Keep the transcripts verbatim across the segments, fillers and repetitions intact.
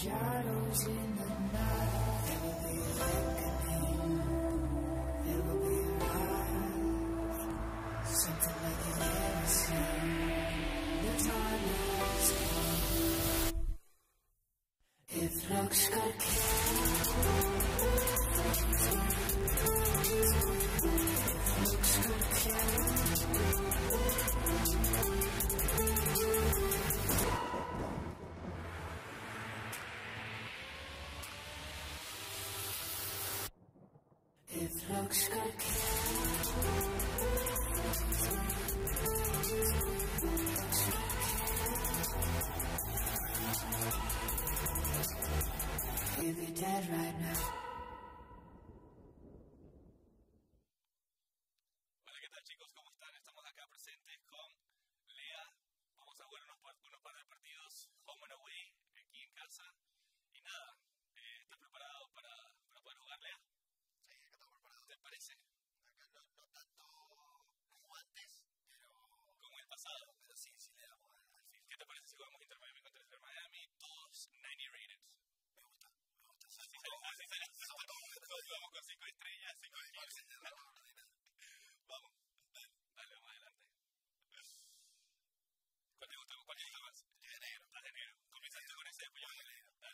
shadows in the night. There will be reckoning. There will be life. Something like you never seen. The time is come. If looks could kill. If looks could kill. If looks could kill. You'd be dead right now. Hola, ¿qué tal, chicos? ¿Cómo están? Estamos acá presentes con Lea. Vamos a jugar unos, unos par de partidos home and away aquí en casa. Y nada, eh, ¿estás preparado para, para poder jugar, Lea? Sí, acá estamos preparados. ¿Te parece? Acá no, no tanto como antes, pero... Como el pasado. Pero sí, sí le damos al, al FIFA. ¿Qué te parece si jugamos Inter Miami contra Inter Miami? Todos noventa rated. Me gusta, me gusta. Así sale, así sale. Todos jugamos con cinco estrellas, cinco equipos. Vamos, dale, dale, vamos adelante. ¿Cuál te gusta, cuál te gusta más? Estoy de negro. Estás de negro. Comienzas tú con ese, después yo voy de negro. Dale.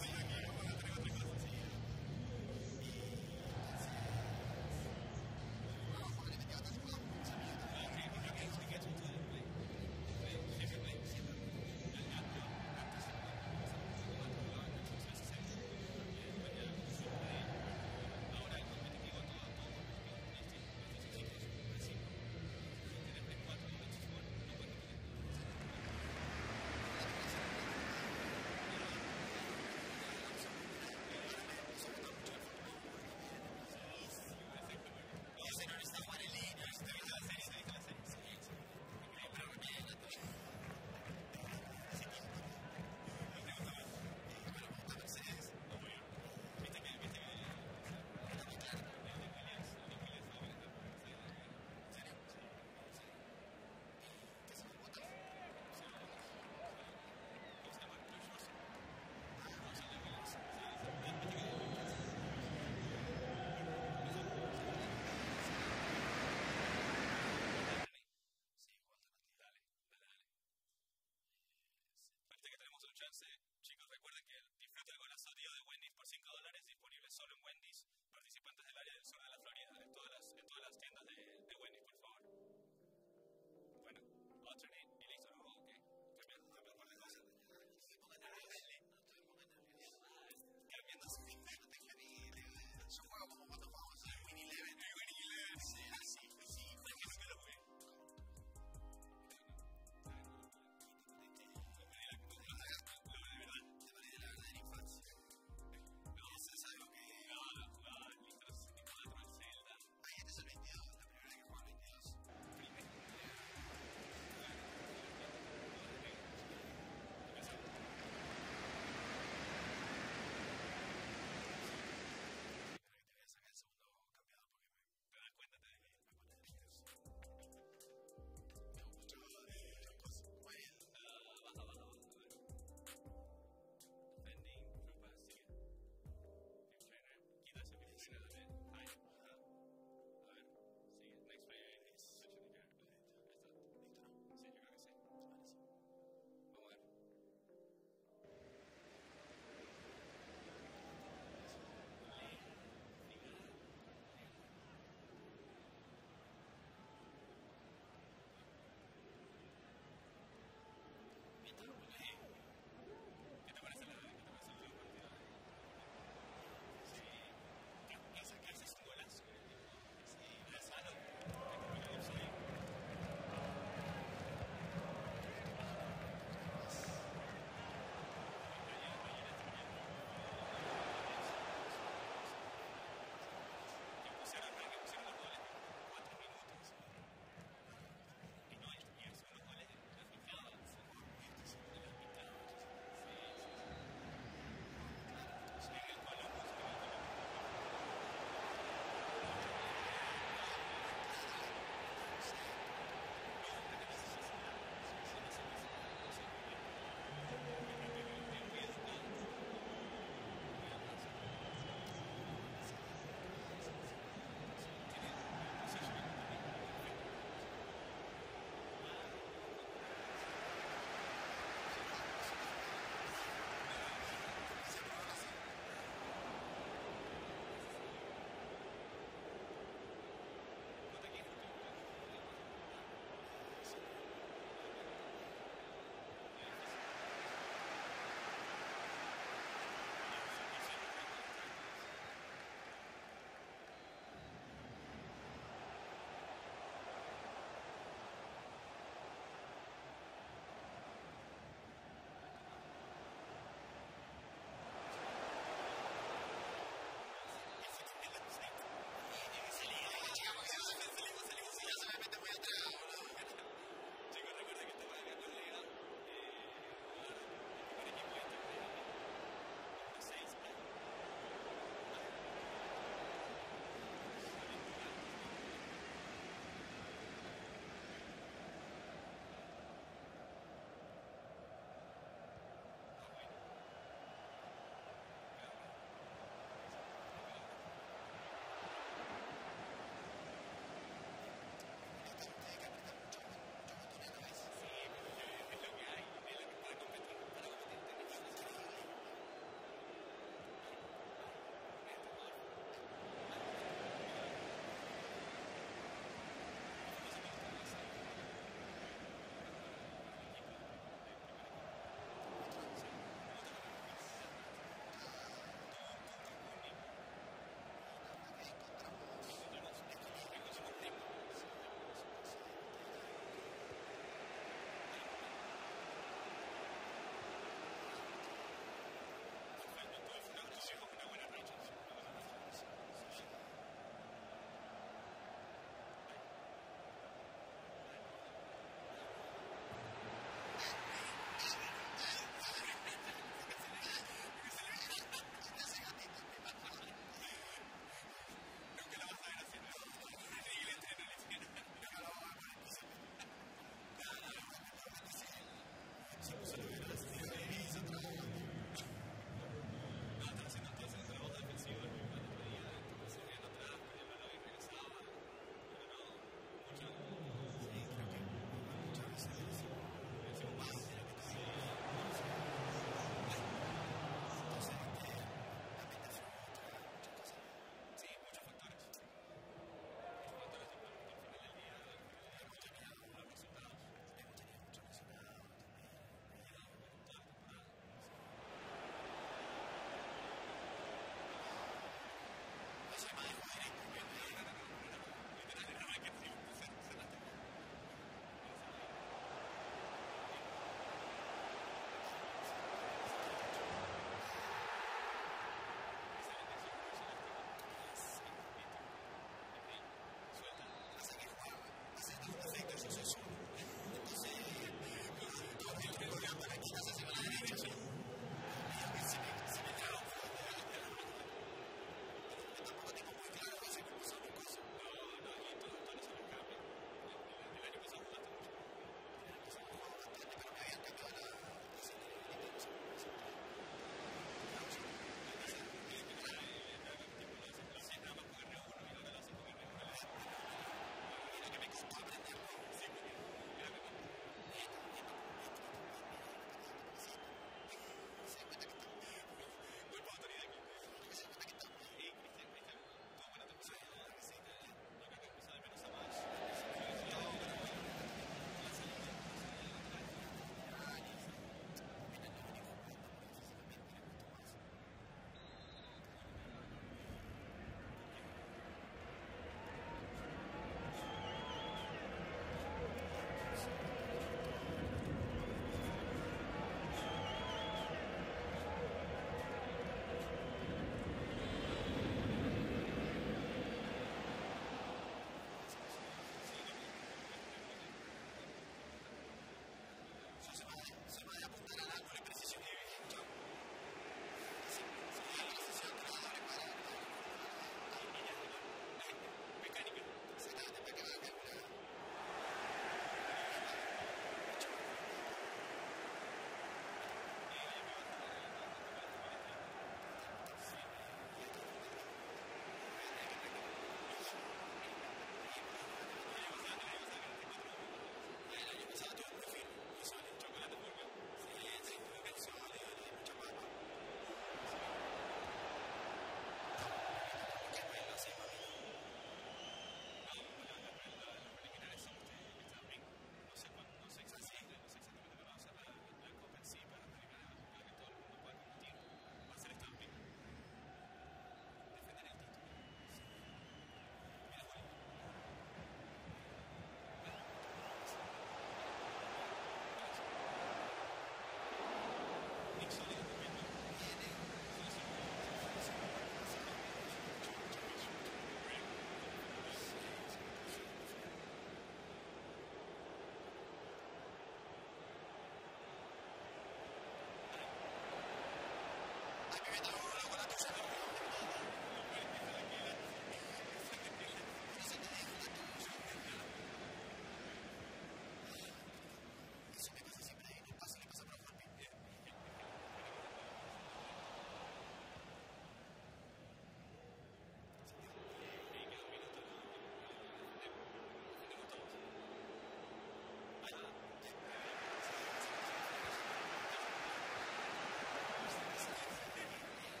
Bueno,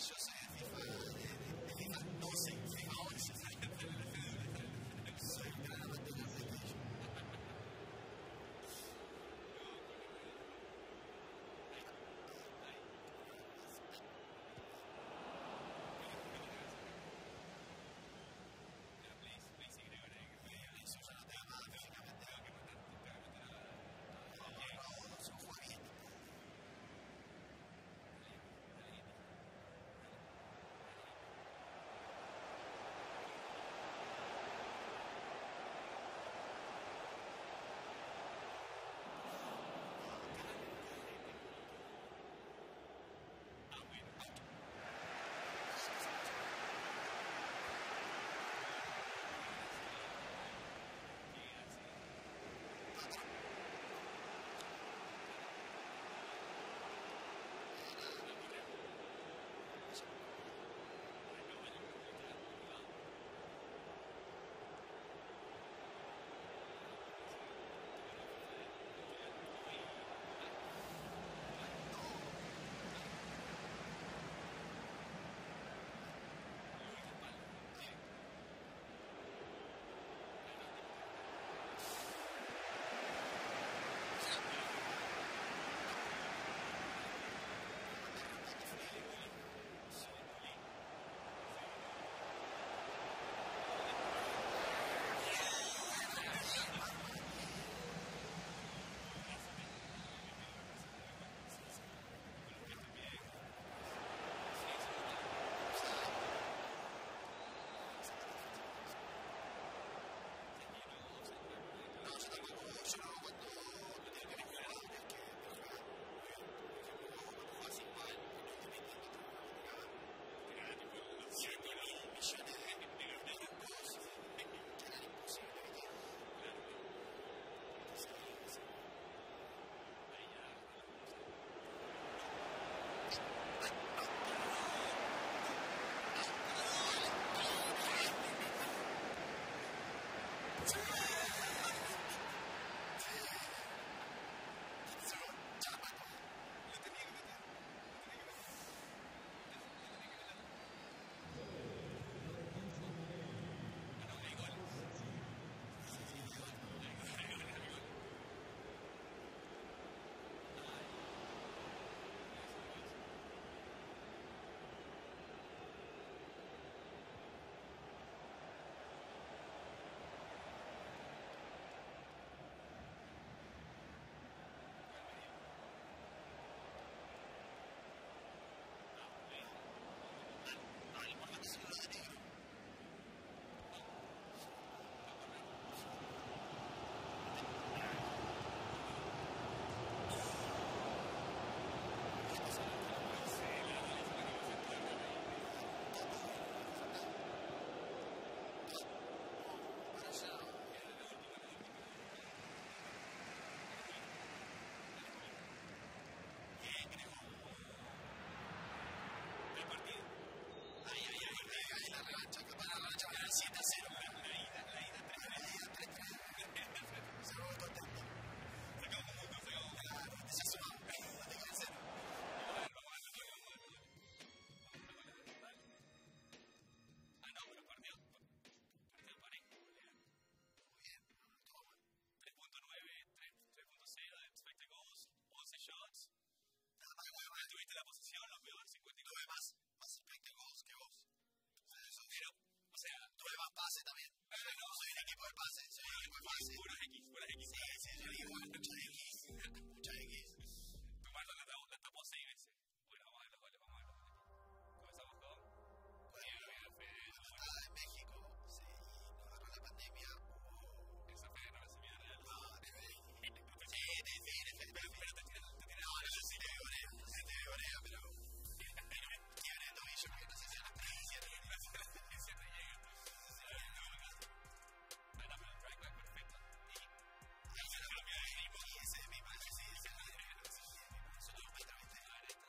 yo soy de FIFA, de FIFA doce, FIFA once. Soy un gran amante de la PlayStation. Tuviste la posición, lo peor, cincuenta y nueve. Tuve más, más expected goals que vos. Eso, pero, o sea, tuve más pase también. Pero no soy un equipo de pase, soy un equipo de pase. Puras X, puras X. Sí, sí, yo digo, muchas X. Muchas X. Tu Marlon la, tapó, la tapó seis veces. Bueno, vamos a ver los goles, vamos a ver los goles. Comenzamos con. Bueno, cuando estaba en México, sí, nos agarró la pandemia. Esa fue de no recibir real. No, de Sí, de sí, de Pero te tiras, te tiras. No, no sé si te vivorea, sí te vivorea, pero. Quiebre el tobillo, que no sé si a las tres hicieron. Si te llega. Bueno, pero el track va perfecto. Y. Y ahí se lo cambia de ritmo. Y ese es mi padre, sí, ese es mi padre. Nosotros, ¿viste? A ver, esta.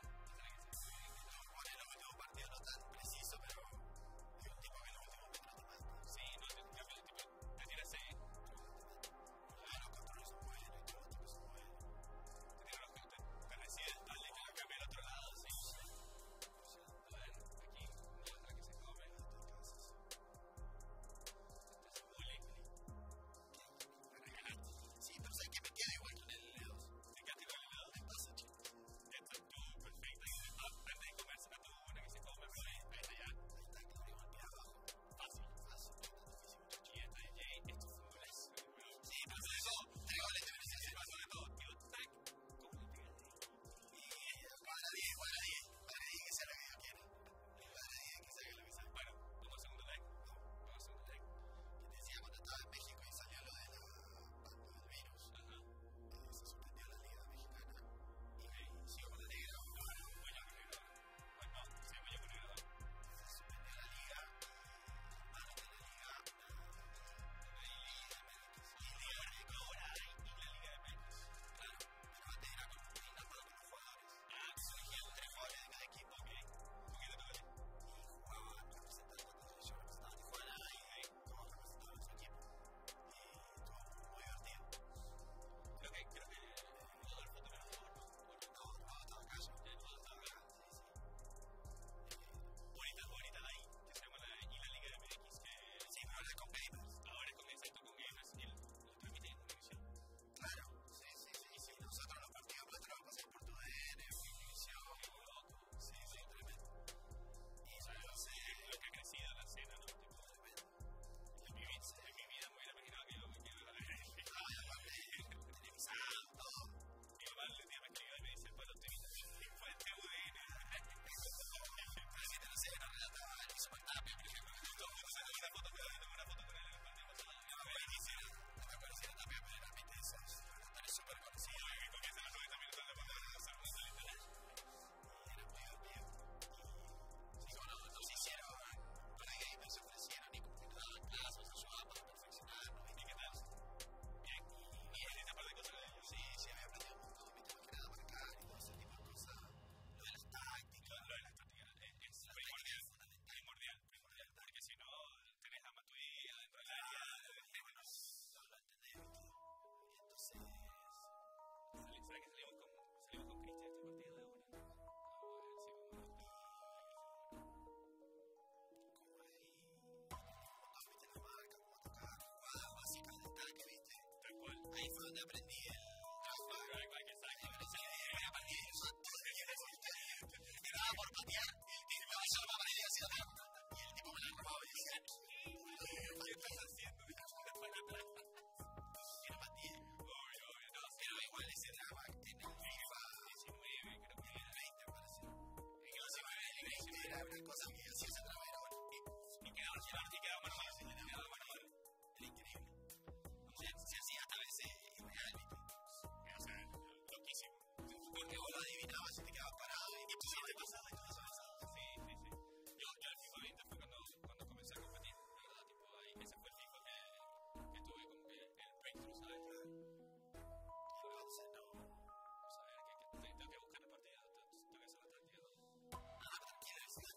cosa que hacía esa traba era bueno. Y quedaba y quedaba manual, y quedaba manual. Era increíble. Se, se hacía hasta a veces irreal, ¿viste? O sea, loquísimo. Porque vos lo adivinabas y te quedabas parado y tú sí te pasaba y todo eso pasaba. Sí, sí, sí. Yo, yo el FIFA veinte fue cuando, cuando comencé a competir, la verdad, tipo, ahí, ese fue el FIFA que, que tuve como que el breakthrough, ¿sabes? Entonces, no. Vamos a ver, que, que, que, tengo que buscar la partida, tengo que hacer la partida. Ah, pero ¿quieres decir?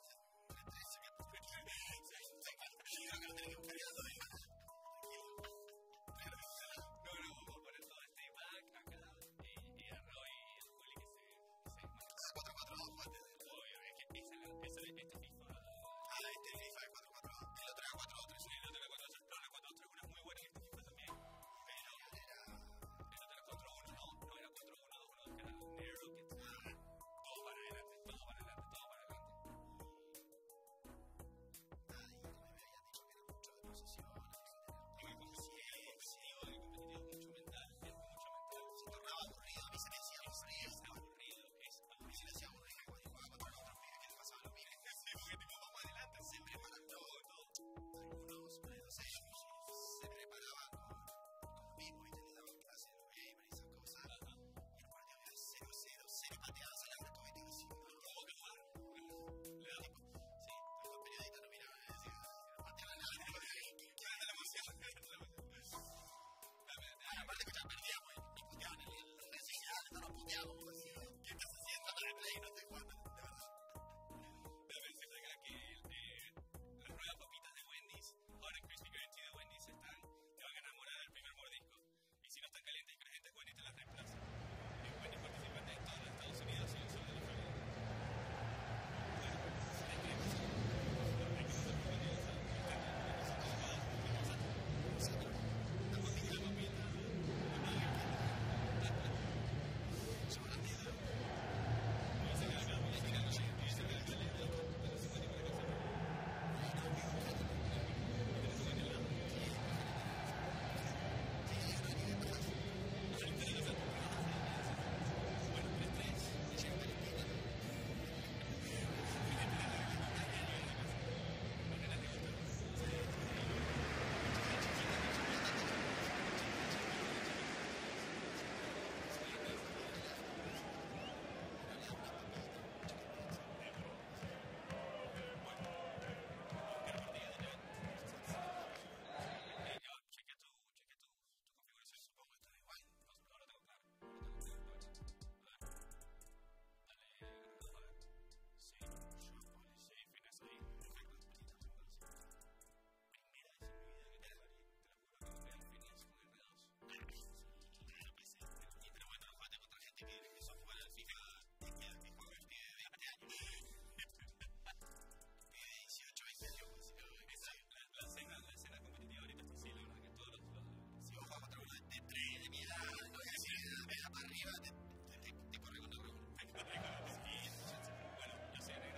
Yo creo que lo tenés que buscar ya todavía. No, no, vamos a poner todo este back acá y, y a Roy y a Juli que se... Que se cuatro cuatro dos, fuerte. Obvio, es que ese, ese, este FIFA... Ah, este FIFA es cuatro cuatro dos. El otro era cuatro dos tres. Sí, el otro era cuatro dos tres. No, la cuatro dos tres uno es muy buena y este FIFA también. Pero... Era... El otro era cuatro uno, no, no era cuatro uno dos uno, que era Nero, que... Todo para adelante, todo para adelante, todo para adelante. Ay, no me habían dicho que era mucho de posiciones. Y el competitivo, el competitivo es mucho mental, es mucho mental. Se tornaba aburrido, a mí se me decía aburrido. Es aburrido, es A mí aburrido. se me decía aburrido cuando jugaba contra los otros pibes que le pasaba lo mismo. Sí, porque tipo vamos adelante, Se preparan todo, todo. Algunos, no sé, se preparaban con, con vivo y te le daban clases de los gamers y esas cosas. Ajá. Y el partido era cero cero, cero pateadas al arco y te digo, sí, no, ¿Cómo que jugar? Le da tipo, sí, todos los periodistas no miraban y decían, no pateaban nada. claro, la emoción, la emoción. Ah, aparte que ya perdíamos y puteaban en el residencial, no nos puteábamos. ¿Qué estás haciendo? No le play, no estoy jugando, de verdad. Déjame decirte acá que eh, las nuevas papitas de Wendy's, ahora en Crispy Crunchy de Wendy's están, te van a enamorar del primer mordisco. Y si no están calientes y crujientes, Wendy te las reemplaza. Eh, Wendy es participante en todos los Estados Unidos y el sur de la Florida. Bueno, hay que pasar. Hay que pasar por la diosa. La papita, la papita. Dice que acá, dice que acá, dice que acá le da, pero se puede para casa. Bueno, tres tres, ya llega Valentina. Chequea tu, chequea tu, tu configuración, supongo que está igual. No, no lo tengo claro. No lo tengo claro. A ver. Dale, grabar. Sí, yo, vale, sí, fines ahí. Perfecto. Primera vez en mi vida que te grabaré. Te lo juro que me quedé al fines con R dos. Y pero bueno, no jugaste contra gente que empezó a jugar al FIFA y que juega el pibe de veinte años. Pibe de dieciocho, veinte años. Esa, la, la escena, la escena competitiva ahorita está así, la verdad que todos los... los Si vos jugás contra uno de tres de mi edad, no voy a decir de edad media para arriba, te, te, te, te corre con el rol. te corre con los skins. Bueno, yo soy negro.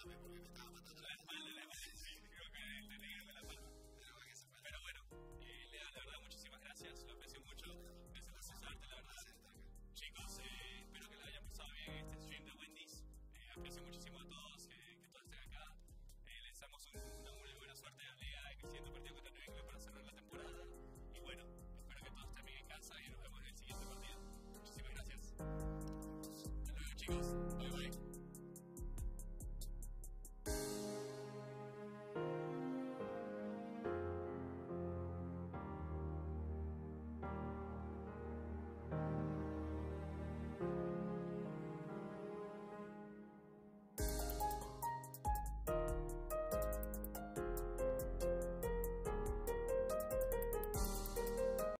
también porque me estaba matando la espalda. La espalda, sí, creo que el tener me la palma. Pero que se fue. Pero bueno, eh, Lea, la verdad, muchísimas gracias, lo aprecio mucho. Gracias por asociarte, la verdad. Chicos, eh, espero que lo hayan pasado bien este stream de Wendy's. Eh, aprecio muchísimo a todos, eh, que todos estén acá. Eh, les damos un, una muy buena suerte a Lea en el siguiente partido contra New England para cerrar la temporada. Y bueno, espero que todos estén bien en casa y nos vemos en el siguiente partido. Muchísimas gracias. Hasta luego, chicos.